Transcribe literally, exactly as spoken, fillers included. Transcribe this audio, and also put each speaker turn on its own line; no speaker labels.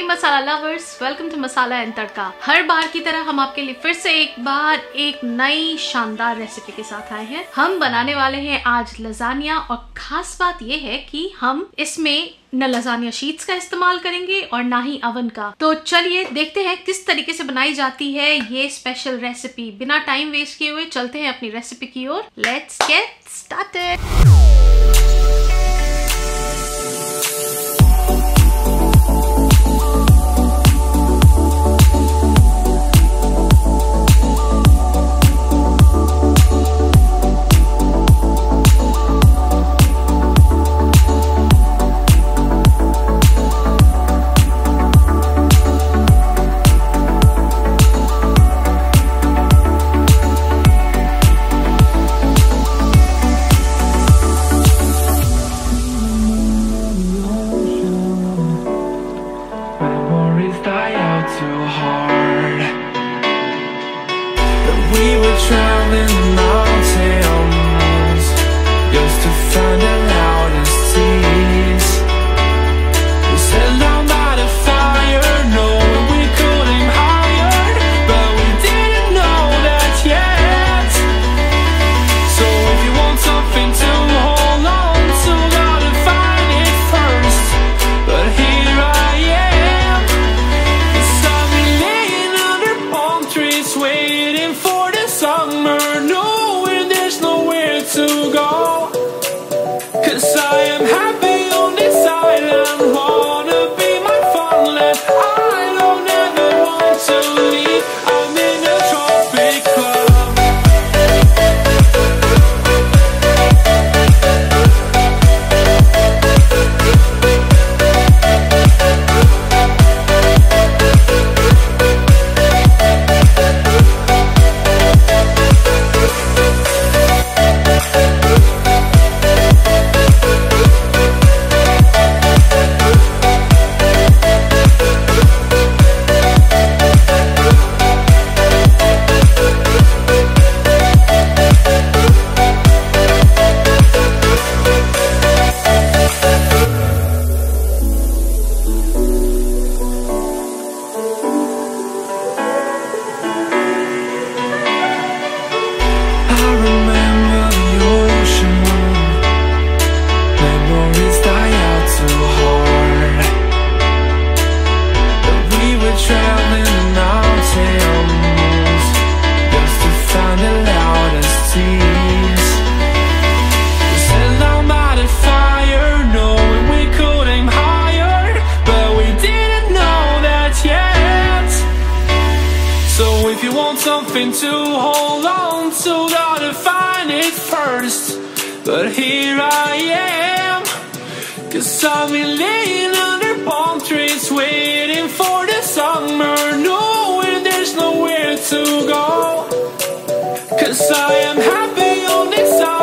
Masala lovers, welcome to masala and tadka. हर बार की तरह हम आपके लिए फिर से एक बार एक नई शानदार रेसिपी के साथ आए हैं। हम बनाने वाले हैं आज लजानिया और खास बात यह है कि हम इसमें न लजानिया शीट्स का इस्तेमाल करेंगे और ना ही अवन का। तो चलिए देखते हैं किस तरीके से बनाई जाती है ये स्पेशल रेसिपी। बिना टाइम वेस्ट किए हुए चलते हैं अपनी रेसिपी की ओर। Let's get started.
Something to hold on to, gotta find it first. But here I am, cause I've been laying under palm trees, waiting for the summer, knowing there's nowhere to go. Cause I am happy on this island.